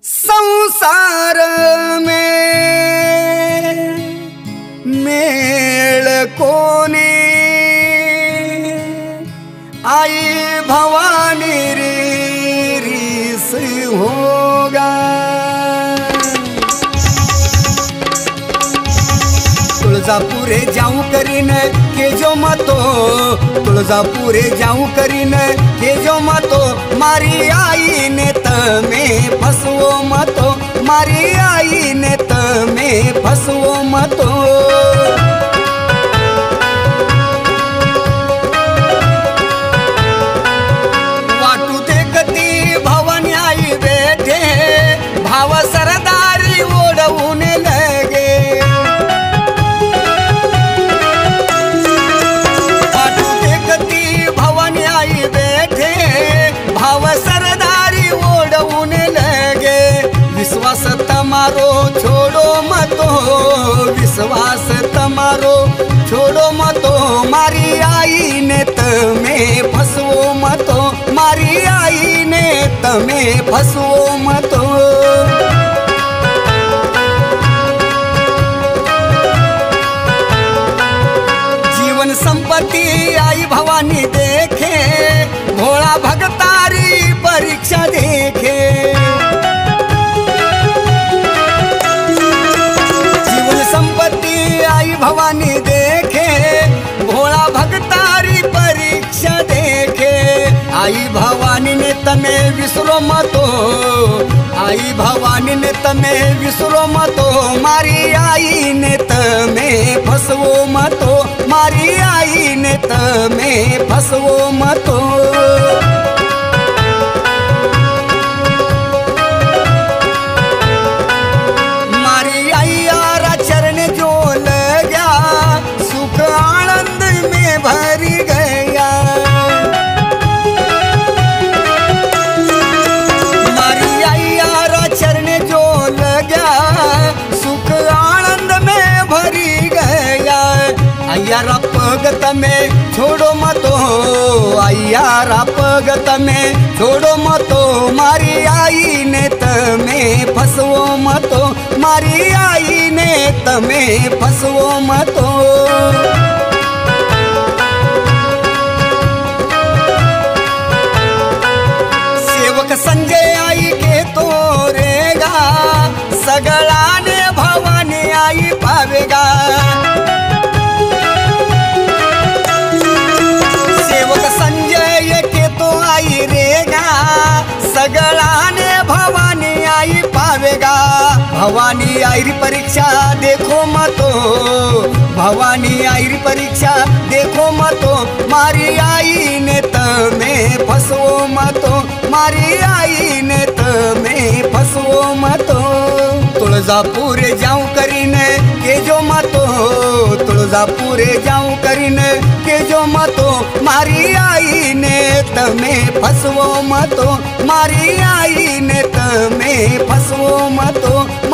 संसार में मेल कोने आई भवानी रीस होगा। तुळजापुरे जाऊं करीन के जो मतो, तुळजापुरे जाऊं करीन के जो मतो, मारी आई ने तमे फसवो मतो, मारी आई ने तमे फसवो मतो। वाटू देखती भवानी आई बैठे, भाव सरदारी ओढवून लगे। सरदारी ओढ़ऊन लगे, विश्वास तमारो छोड़ो मतो, विश्वास तमारो छोड़ो मतो, मारी आई ने तमे फसवो मतो, मारी आई ने तमे फसवो मतो। जीवन संपत्ति आई भवानी देखे, भोला भगतारी परीक्षा देखे। जीवन संपत्ति आई भवानी देखे, भोला भगतारी परीक्षा देखे। आई भवानी ने तमे विसरो मतो, आई भवानी ने तमे विसरो मतो, मारी आई ने तमे फसवो मतो, मारी आई ने तमे फसवो मतो। मारी आईयारा चरण जो लगा, सुख आनंद में भर गया। मारी आईयारा चरण जो लगा, सुख आनंद में भरी गया। अय्यारा पगत में छोड़ो मतो, अय्यारा पगत में छोड़ो मतो, मारी आई ने तमे फसवो मतो, मारी आई ने तमे फसवो मतो। सेवक संजय आई के तोरेगा, सगळाने भवानी आई पावेगा। आई रेगा, सगळाने भवानी आई पावेगा। भवानी आईरी परीक्षा देखो मतो, भवानी आईरी परीक्षा देखो मतो, मारी आई ने तमे फसवो मतो, मारी आई ने तमे फसवो मतो। तुळजापुरे जाऊं करीन के जो मतो, तुळजापुरे जाऊं करीन के जो मतो, मारी आई ने तमे फसवो मतो, मारी आई ने तमे फसवो मतो,